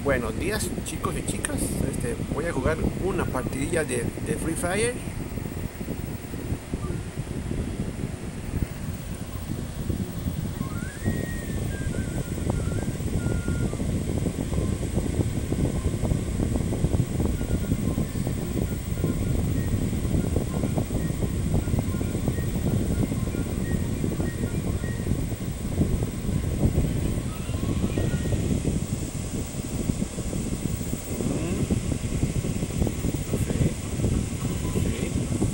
Buenos días, chicos y chicas. Voy a jugar una partidilla de Free Fire. Sí,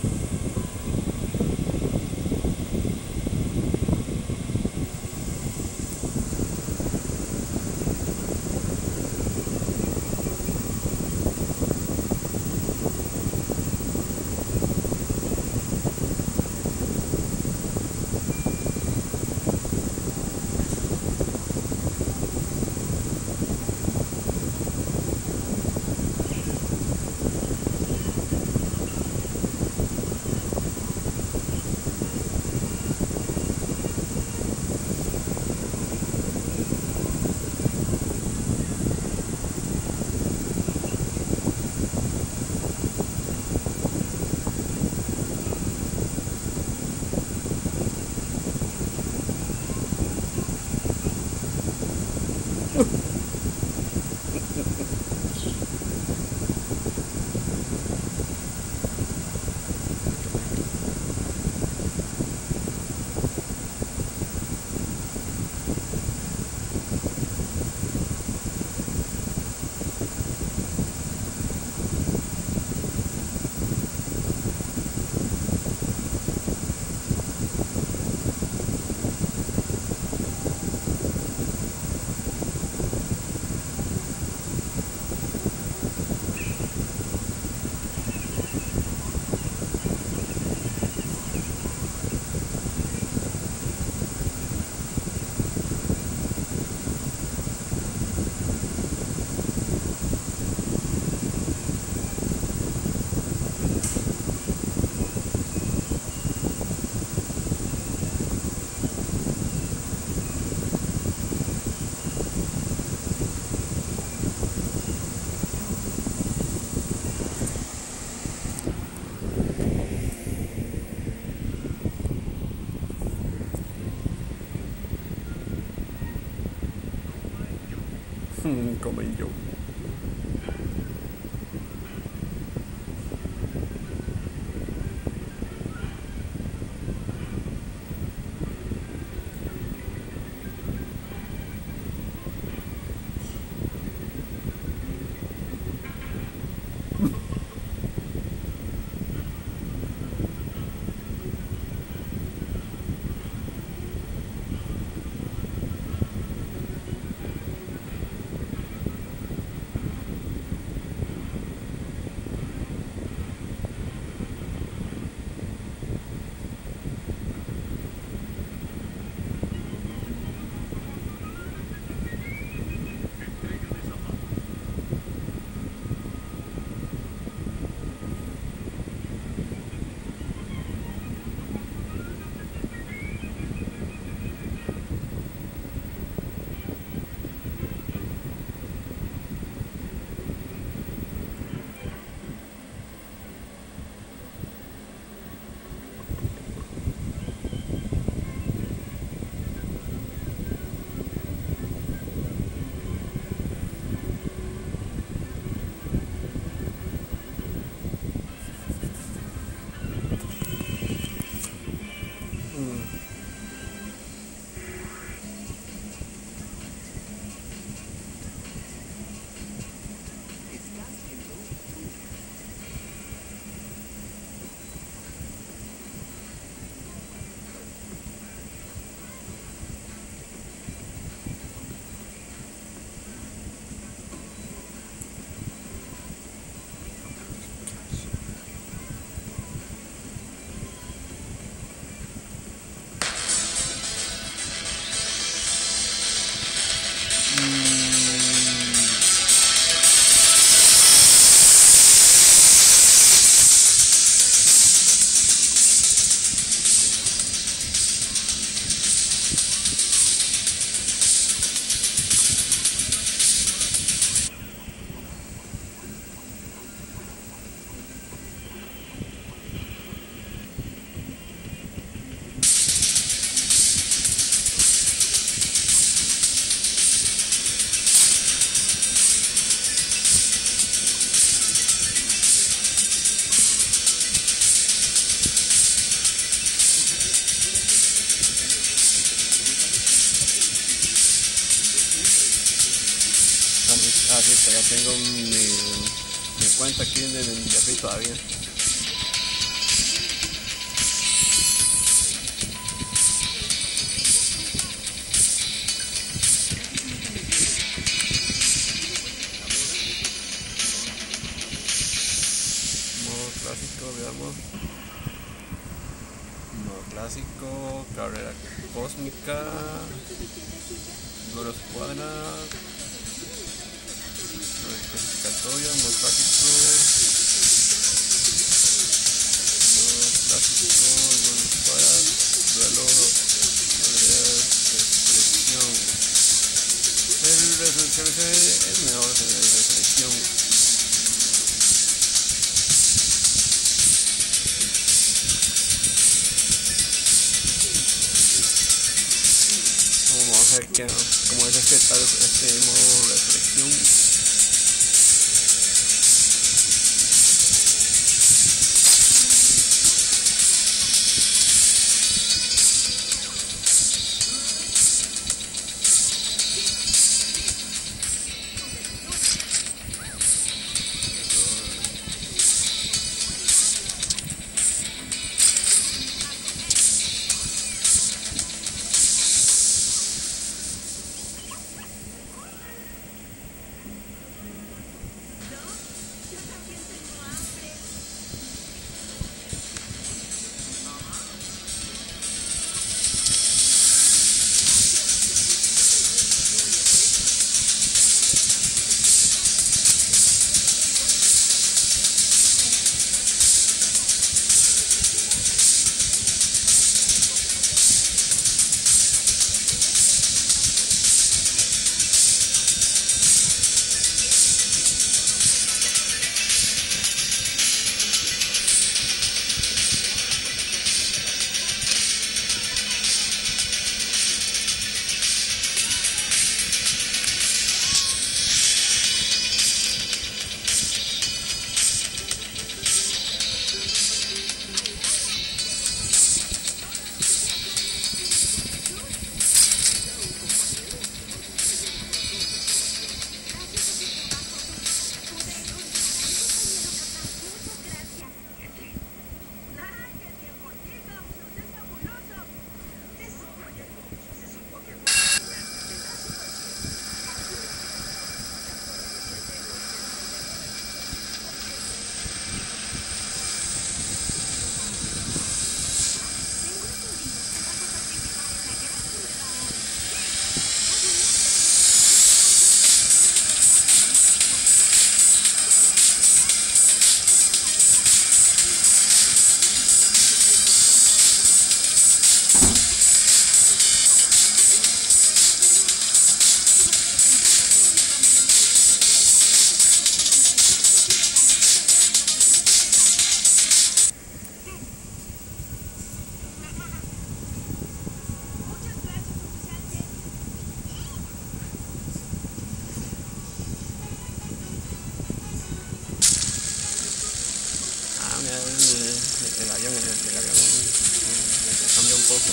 como yo. cajita, ya tengo mi cuenta aquí de Free todavía. Modo clásico, veamos. Modo clásico, carrera cósmica, duelo escuadra, clasificatoria, modo clásico, duelo escuadra, duelo selección. El resolución es mejor de selección. Vamos a ver cómo es este modo de selección. El avión cambia un poco.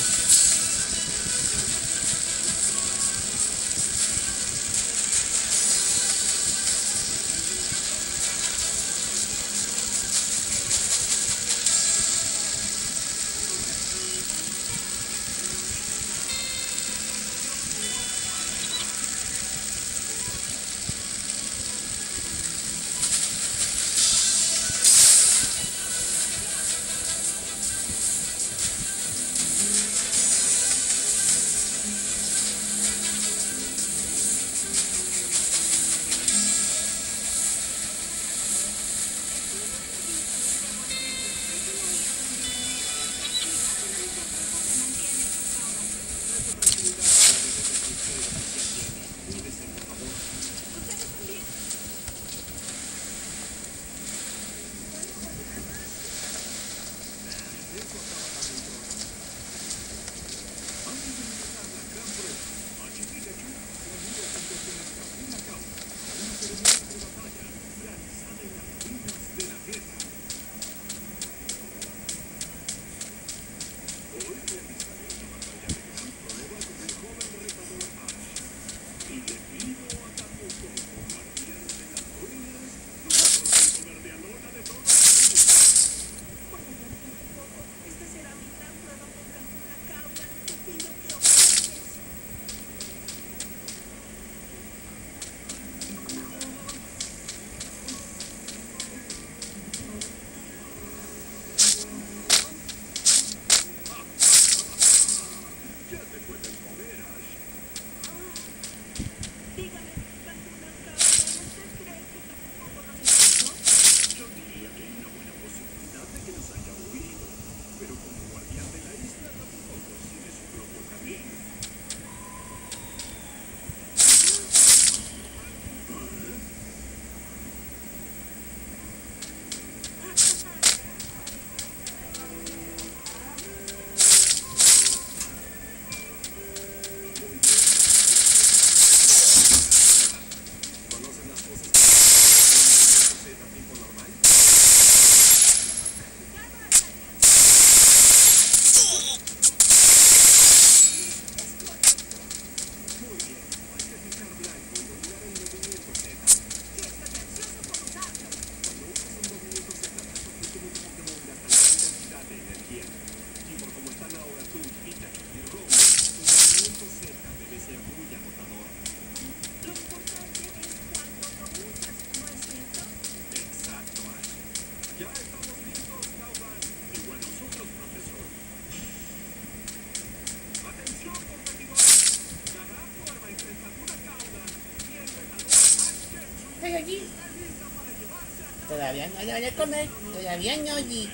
¿Estás allí? Todavía no es la hora de comer. Todavía no, G.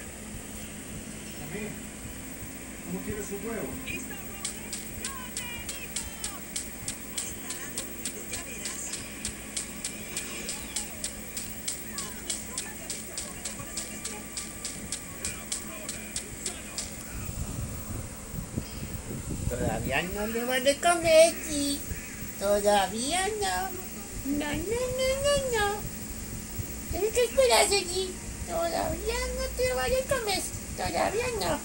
¿Cómo quiere su huevo? Todavía no le voy a comer, G. Todavía no. No, no, no, no, no. Tienes que esperar, G. Todavía no te voy a comer. Todavía no.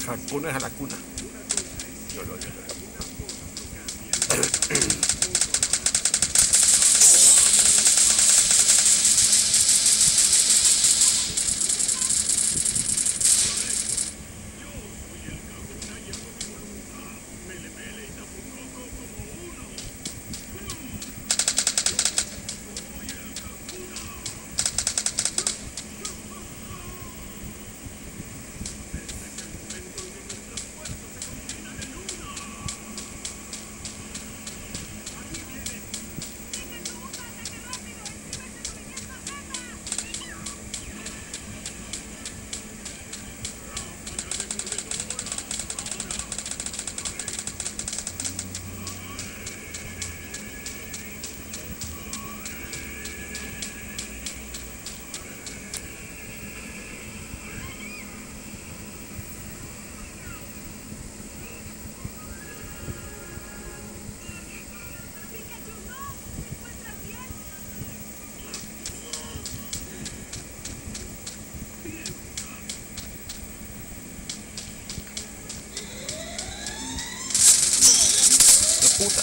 Hakuna es a la cuna. Yo. Puta.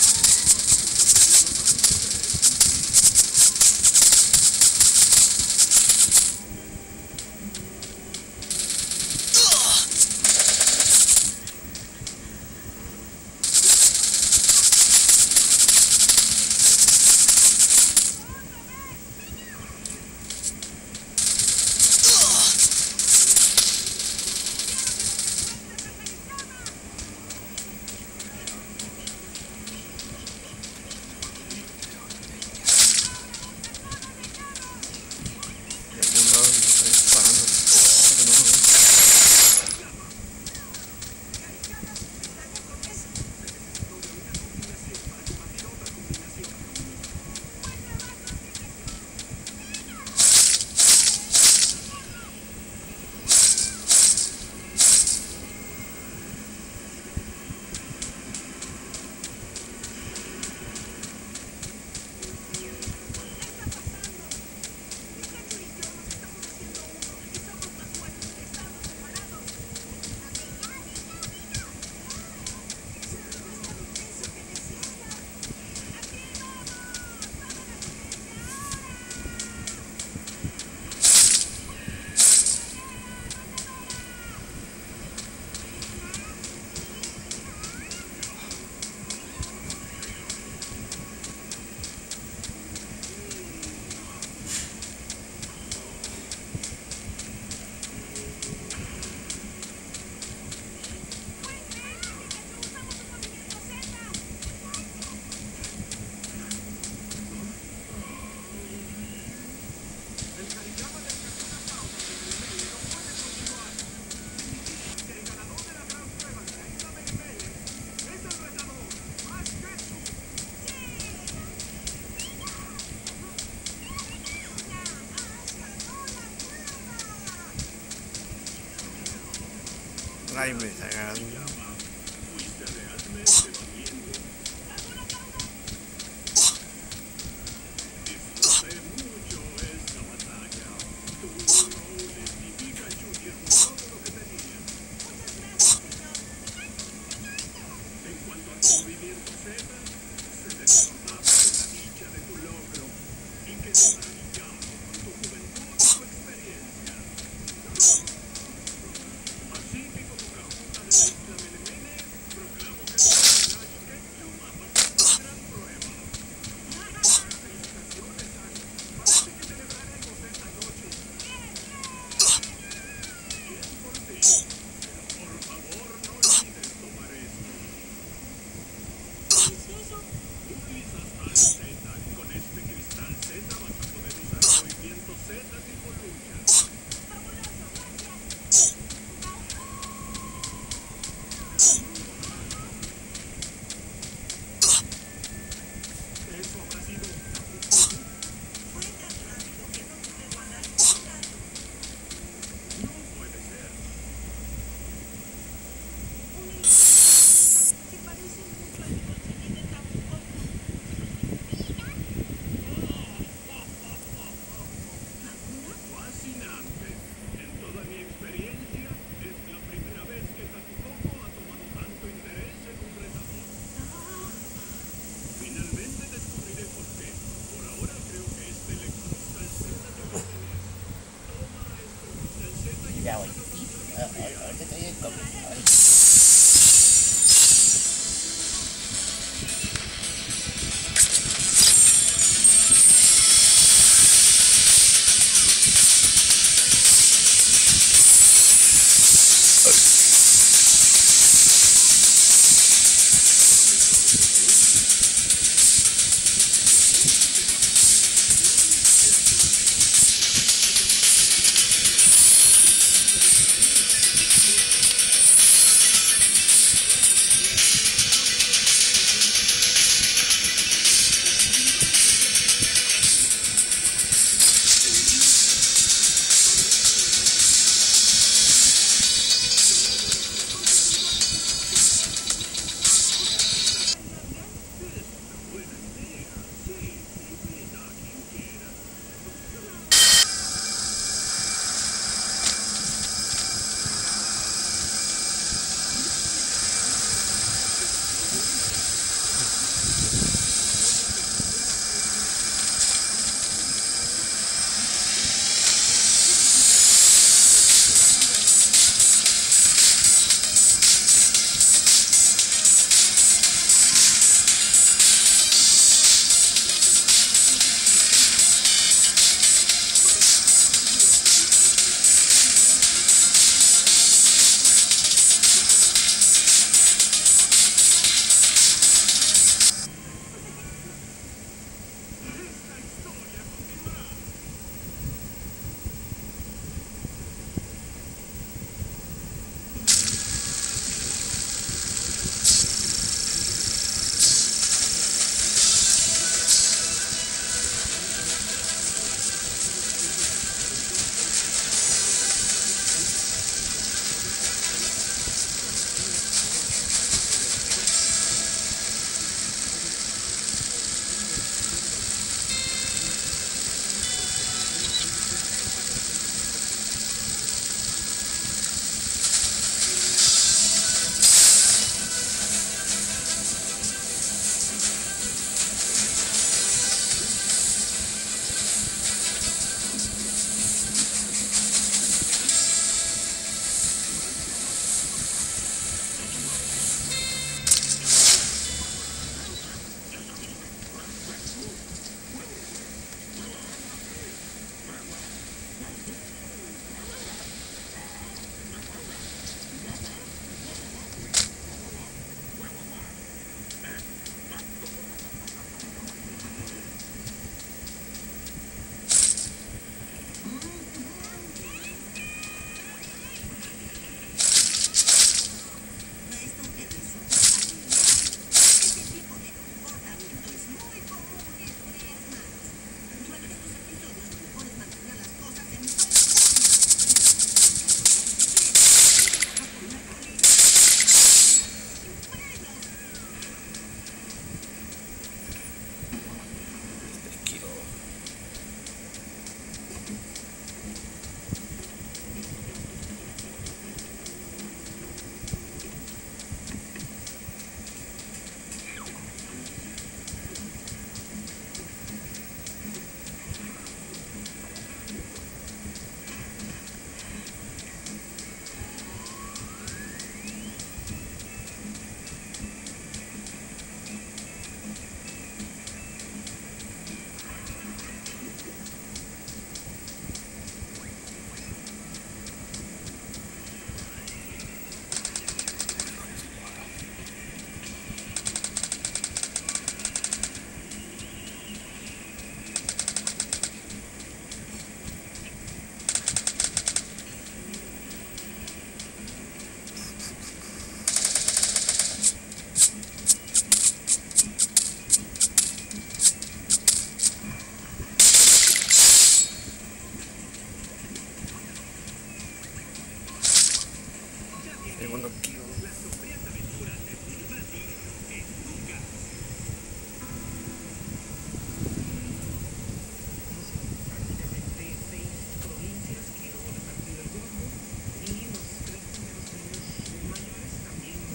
Ay, me sacan.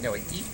Ya voy aquí.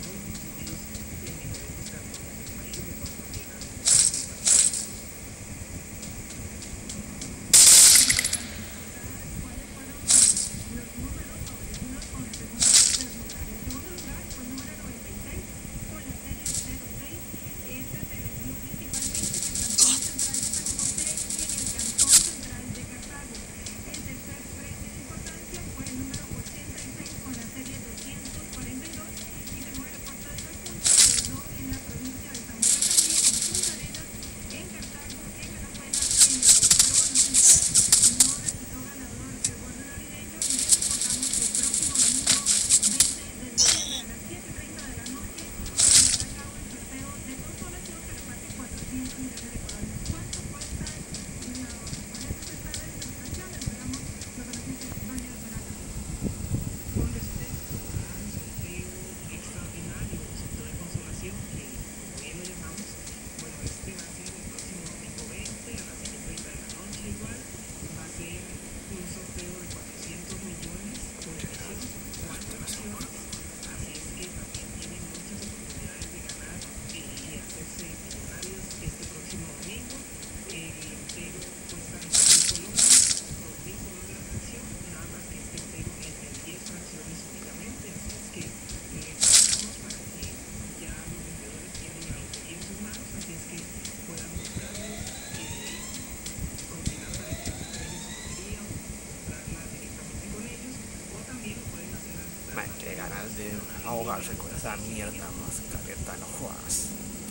Qué ganas de ahogarse con esa mierda mascareta, no jodas.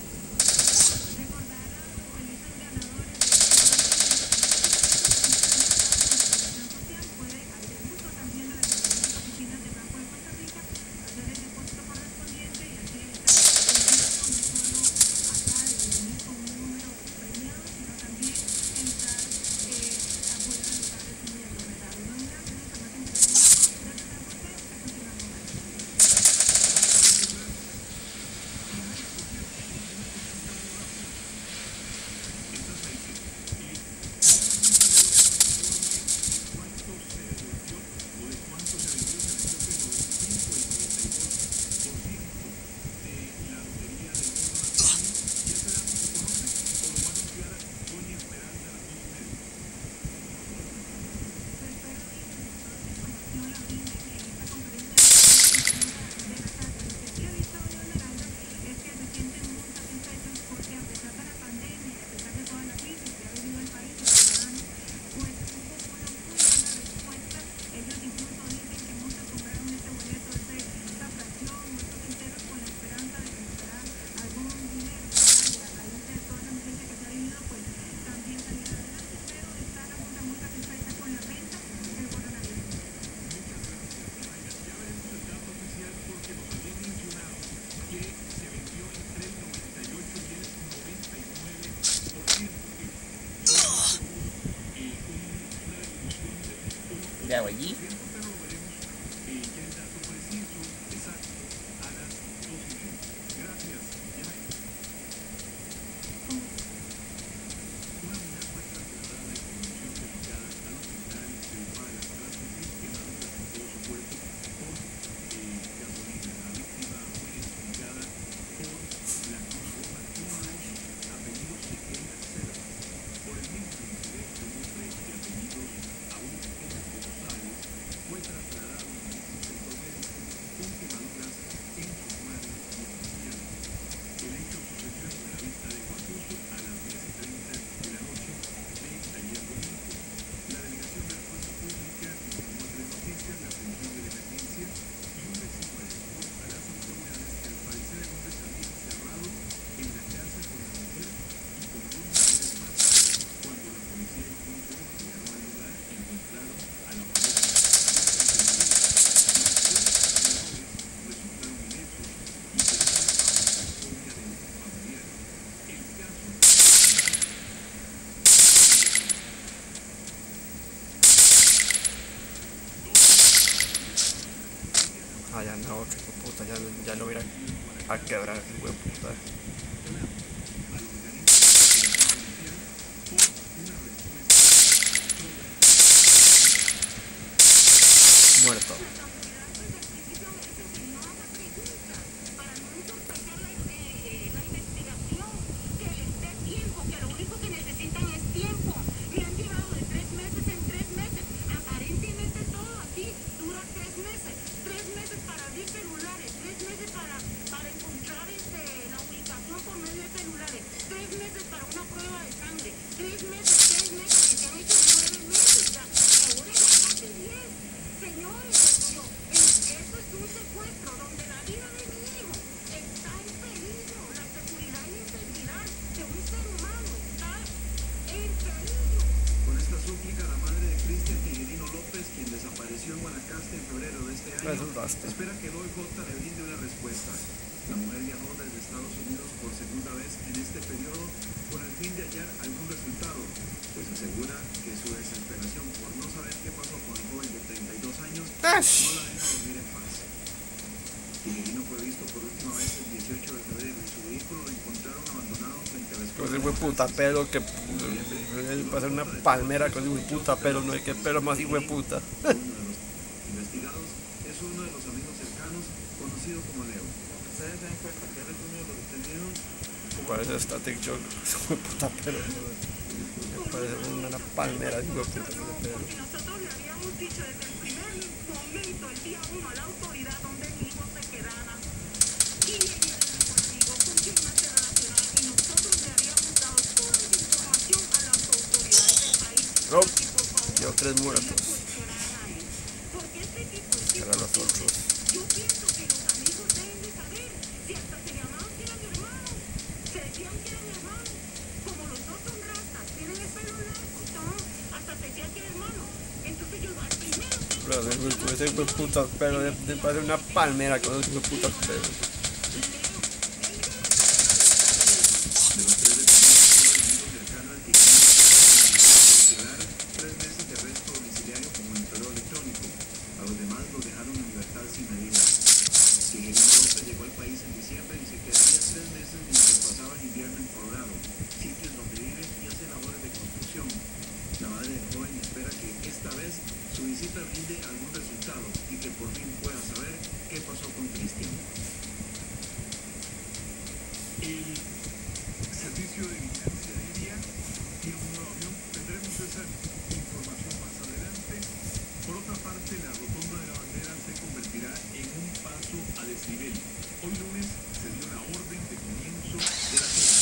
Ya voy allí. Ah, ya no, otro hijo de puta, ya lo hubiera a quebrar el huevo puta. Muerto. esta súplica, la madre de Cristian Tijerino López, quien desapareció en Guanacaste en febrero de este año, espera que el OIJ le brinde una respuesta. La mujer viajó desde Estados Unidos por segunda vez en este periodo con el fin de hallar algún resultado, pues asegura que su desesperación por no saber qué pasó con el joven de 32 años no la deja dormir en paz. Tijerino fue visto por última vez el 18 de febrero y su vehículo lo encontraron abandonado frente a la escuela. Con ese puta pelo que va a ser una palmera con ese puta pelo, no hay que pelo más hijo de puta. Uno de los investigados es uno de los amigos cercanos, conocido como Leo. Ustedes se dan cuenta que él es uno de los detenidos. Parece Static Shock, ese hijo de puta pelo. Me parece una palmera, hijo de puta pelo. Porque nosotros le habíamos dicho desde el primer momento, el día 1, a la autoridad donde mi hijo se quedara. Y ella era contigo, con quién más se relacionaba. Y nosotros le habíamos dado toda esa información a las autoridades del país. Oh, Y por favor, yo 3 muertos. cuestionaran a él. Porque este tipo de Para los otros. yo pienso que los amigos deben de saber si hasta se llamaban que eran hermanos. Se decían que eran hermanos. Como los dos son rastas, tienen el pelo largo, hasta se decían que eran hermanos. Entonces yo al primero que Ese hijo de puta pelo, parece una palmera con ese hijo de puta pelo. De los tres detenidos, solo el amigo cercano al Tijerino quedar 3 meses de arresto domiciliario con monitoreo electrónico. A los demás los dejaron en libertad sin medida. Tijerino López llegó al país en diciembre y se quedaría 3 meses mientras pasaba el invierno en Colorado, sitios donde vive y hace labores de construcción. La madre del joven espera que esta vez su visita brinde algún resultado y que por fin pueda saber qué pasó con Cristian. El servicio de vigilancia aérea tiene un nuevo avión. Tendremos esa información más adelante. Por otra parte, la rotonda de la bandera se convertirá en un paso a desnivel. Hoy lunes se dio la orden de comienzo de la feria.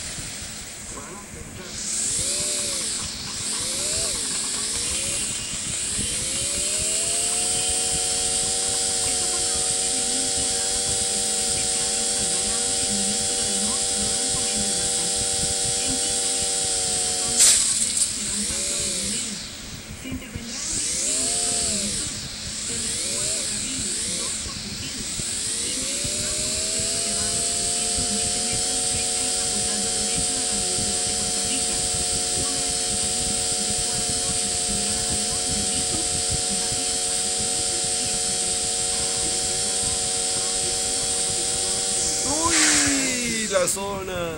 Uy, la zona.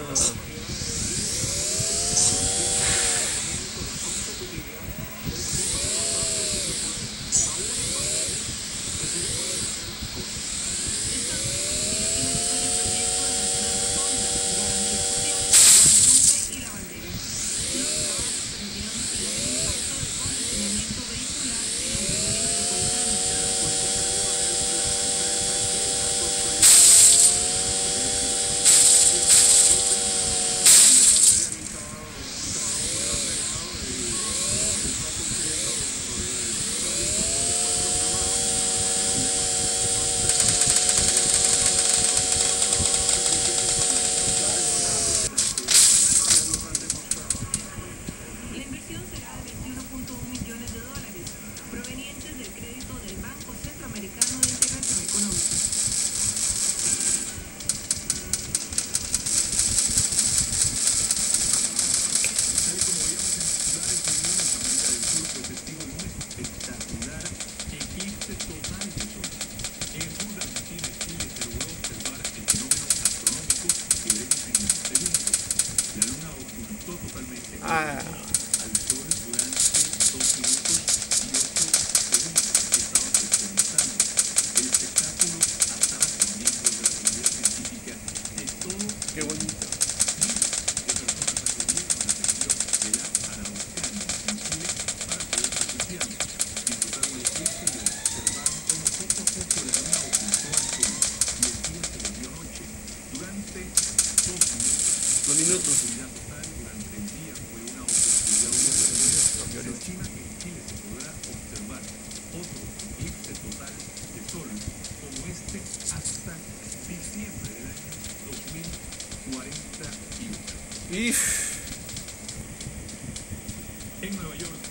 Qué bonito. Dos minutos. Estima que en Chile se podrá observar otro eclipse total de sol como este hasta diciembre del año 2048. If. En Nueva York,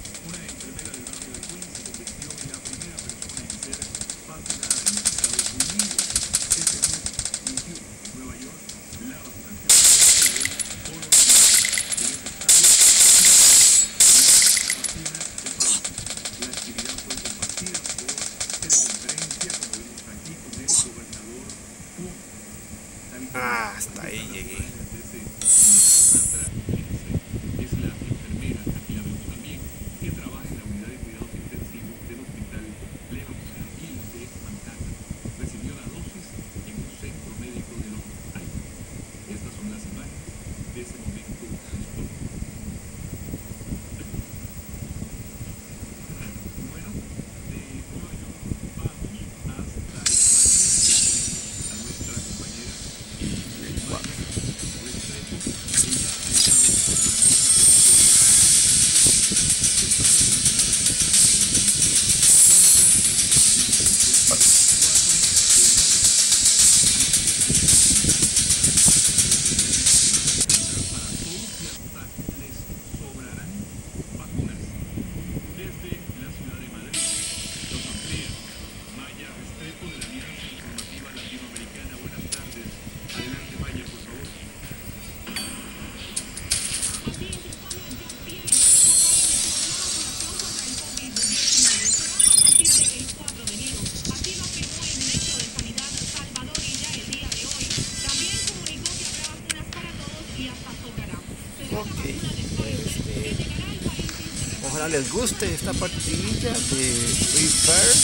Ojalá les guste esta partidilla de Free Fire.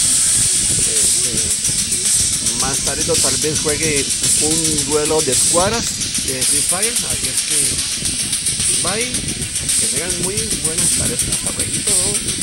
Más tarde tal vez juegue un duelo de escuadras de Free Fire. Así es que bye. Que tengan muy buenas tardes. Hasta luego.